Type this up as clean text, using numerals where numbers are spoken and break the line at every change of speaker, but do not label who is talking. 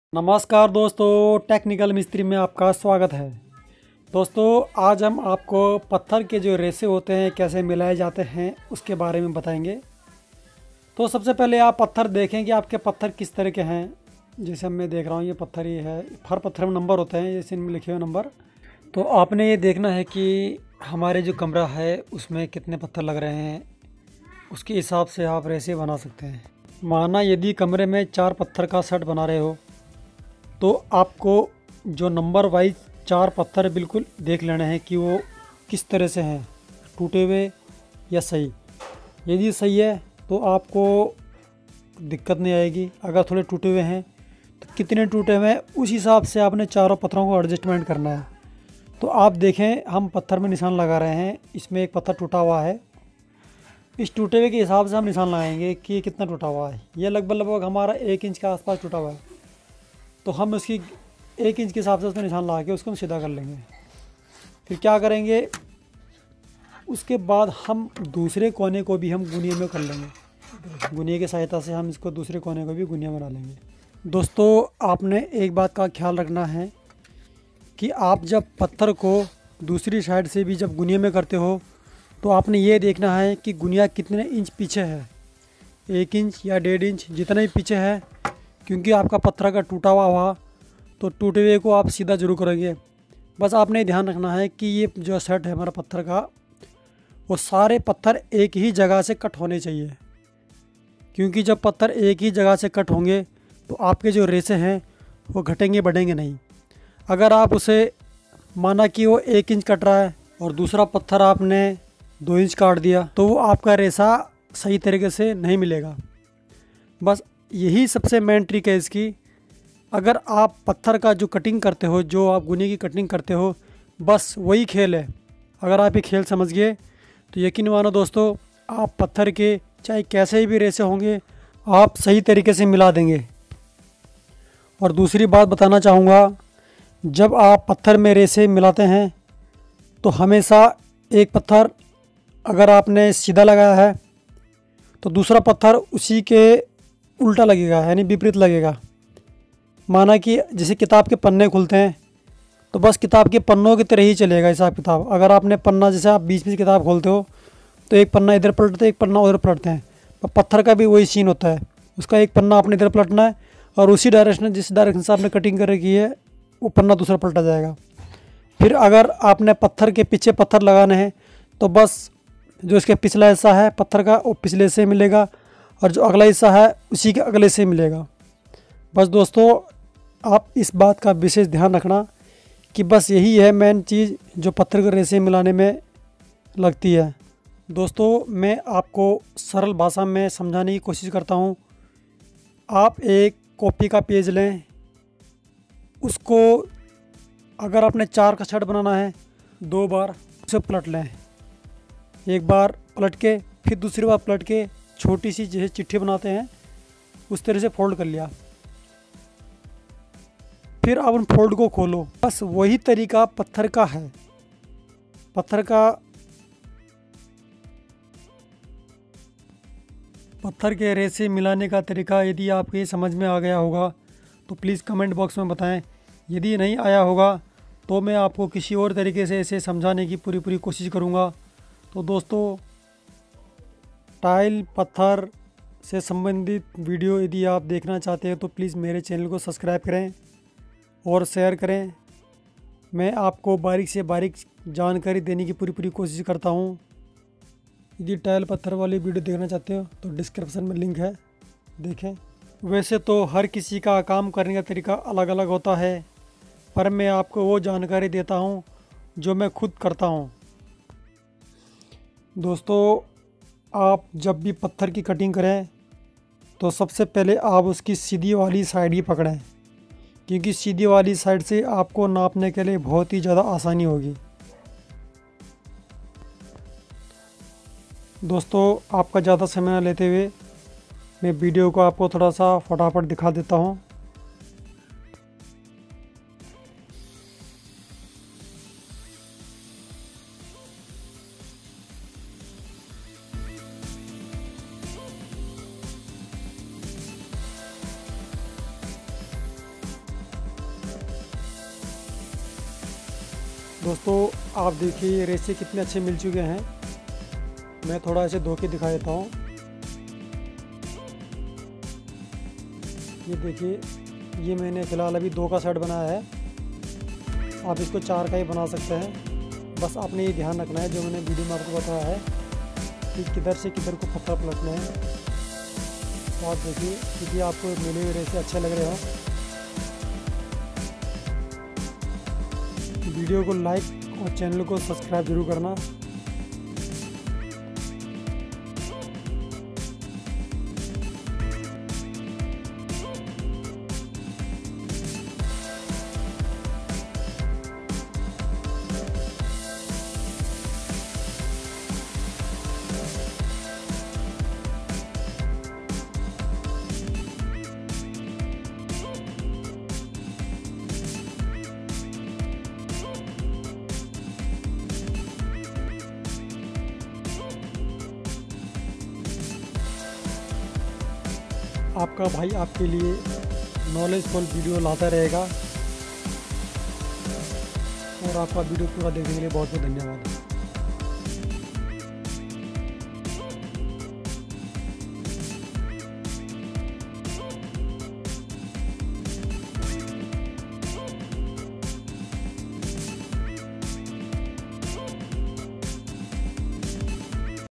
नमस्कार दोस्तों, टेक्निकल मिस्त्री में आपका स्वागत है। दोस्तों, आज हम आपको पत्थर के जो रेसे होते हैं कैसे मिलाए जाते हैं उसके बारे में बताएंगे। तो सबसे पहले आप पत्थर देखें कि आपके पत्थर किस तरह के हैं। जैसे मैं देख रहा हूँ ये पत्थर ही है, हर पत्थर में नंबर होते हैं, जैसे इनमें लिखे हुए नंबर। तो आपने ये देखना है कि हमारे जो कमरा है उसमें कितने पत्थर लग रहे हैं, उसके हिसाब से आप रेसे बना सकते हैं। माना यदि कमरे में 4 पत्थर का सेट बना रहे हो तो आपको जो नंबर वाइज 4 पत्थर बिल्कुल देख लेने हैं कि वो किस तरह से हैं, टूटे हुए या सही। यदि सही है तो आपको दिक्कत नहीं आएगी। अगर थोड़े टूटे हुए हैं तो कितने टूटे हुए हैं उस हिसाब से आपने चारों पत्थरों को एडजस्टमेंट करना है। तो आप देखें, हम पत्थर में निशान लगा रहे हैं। इसमें एक पत्थर टूटा हुआ है, इस टूटे हुए के हिसाब से हम निशान लगाएंगे कि ये कितना टूटा हुआ है। ये लगभग हमारा 1 इंच के आसपास टूटा हुआ है, तो हम उसकी 1 इंच के हिसाब से उसमें निशान लगा के उसको हम सीधा कर लेंगे। फिर क्या करेंगे, उसके बाद हम दूसरे कोने को भी हम गुनिया में कर लेंगे। गुनिया की सहायता से हम इसको दूसरे कोने को भी गुनिया बना लेंगे। दोस्तों, आपने एक बात का ख्याल रखना है कि आप जब पत्थर को दूसरी साइड से भी जब गुनिया में करते हो तो आपने ये देखना है कि गुनिया कितने इंच पीछे है, 1 इंच या 1.5 इंच, जितना ही पीछे है। क्योंकि आपका पत्थर का टूटा हुआ तो टूटे हुए को आप सीधा जरूर करेंगे। बस आपने ध्यान रखना है कि ये जो सेट है हमारा पत्थर का, वो सारे पत्थर एक ही जगह से कट होने चाहिए। क्योंकि जब पत्थर एक ही जगह से कट होंगे तो आपके जो रेसे हैं वो घटेंगे बढ़ेंगे नहीं। अगर आप उसे माना कि वो 1 इंच कट रहा है और दूसरा पत्थर आपने 2 इंच काट दिया तो वो आपका रेसा सही तरीके से नहीं मिलेगा। बस यही सबसे मेन ट्रिक है इसकी। अगर आप पत्थर का जो कटिंग करते हो, जो आप गुने की कटिंग करते हो, बस वही खेल है। अगर आप ये खेल समझ गए तो यकीन मानो दोस्तों, आप पत्थर के चाहे कैसे भी रेसे होंगे आप सही तरीके से मिला देंगे। और दूसरी बात बताना चाहूँगा, जब आप पत्थर में रेसे मिलाते हैं तो हमेशा एक पत्थर अगर आपने सीधा लगाया है तो दूसरा पत्थर उसी के उल्टा लगेगा, यानी विपरीत लगेगा। माना कि जैसे किताब के पन्ने खुलते हैं तो बस किताब के पन्नों की तरह ही चलेगा हिसाब किताब। अगर आपने पन्ना, जैसे आप बीच में किताब खोलते हो तो एक पन्ना इधर पलटते हैं, एक पन्ना उधर पलटते हैं। तो पत्थर का भी वही सीन होता है, उसका एक पन्ना आपने इधर पलटना है और उसी डायरेक्शन, जिस डायरेक्शन से आपने कटिंग कर रखी है वो पन्ना दूसरा पलटा जाएगा। फिर अगर आपने पत्थर के पीछे पत्थर लगाने हैं तो बस जो इसका पिछला हिस्सा है पत्थर का वो पिछले से मिलेगा और जो अगला हिस्सा है उसी के अगले से मिलेगा। बस दोस्तों, आप इस बात का विशेष ध्यान रखना कि बस यही है मेन चीज़ जो पत्थर के रेसे मिलाने में लगती है। दोस्तों, मैं आपको सरल भाषा में समझाने की कोशिश करता हूँ। आप एक कॉपी का पेज लें, उसको अगर आपने 4 का सेट बनाना है 2 बार उसे पलट लें। एक बार पलट के फिर दूसरी बार पलट के छोटी सी जैसे चिट्ठी बनाते हैं उस तरह से फोल्ड कर लिया। फिर आप उन फोल्ड को खोलो। बस वही तरीका पत्थर का है। पत्थर के रेसे मिलाने का तरीका यदि आपके समझ में आ गया होगा तो प्लीज़ कमेंट बॉक्स में बताएं। यदि नहीं आया होगा तो मैं आपको किसी और तरीके से इसे समझाने की पूरी कोशिश करूँगा। तो दोस्तों, टाइल पत्थर से संबंधित वीडियो यदि आप देखना चाहते हैं तो प्लीज़ मेरे चैनल को सब्सक्राइब करें और शेयर करें। मैं आपको बारीक से बारीक जानकारी देने की पूरी कोशिश करता हूं। यदि टाइल पत्थर वाली वीडियो देखना चाहते हो तो डिस्क्रिप्शन में लिंक है, देखें। वैसे तो हर किसी का काम करने का तरीका अलग अलग होता है, पर मैं आपको वो जानकारी देता हूं जो मैं खुद करता हूं। दोस्तों, आप जब भी पत्थर की कटिंग करें तो सबसे पहले आप उसकी सीधी वाली साइड ही पकड़ें, क्योंकि सीधी वाली साइड से आपको नापने के लिए बहुत ही ज़्यादा आसानी होगी। दोस्तों, आपका ज़्यादा समय न लेते हुए मैं वीडियो को आपको थोड़ा सा फटाफट दिखा देता हूँ। दोस्तों आप देखिए ये रेसे कितने अच्छे मिल चुके हैं। मैं थोड़ा ऐसे धो के दिखा देता हूँ। ये देखिए, ये मैंने फ़िलहाल अभी 2 का सेट बनाया है। आप इसको 4 का ही बना सकते हैं। बस आपने ये ध्यान रखना है जो मैंने वीडियो में आपको बताया है कि किधर से किधर को पत्थर पलटना है। तो आप देखिए, क्योंकि आपको मिले हुए रेसे अच्छे लग रहे हो, वीडियो को लाइक और चैनल को सब्सक्राइब जरूर करना। आपका भाई आपके लिए नॉलेजफुल वीडियो लाता रहेगा। और आपका वीडियो पूरा देखने के लिए बहुत बहुत धन्यवाद।